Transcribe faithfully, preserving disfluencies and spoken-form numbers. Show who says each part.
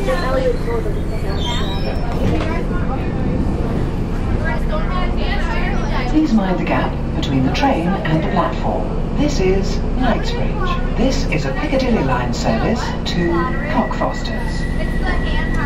Speaker 1: Please mind the gap between the train and the platform. This is Knightsbridge. This is a Piccadilly line service to Cockfosters.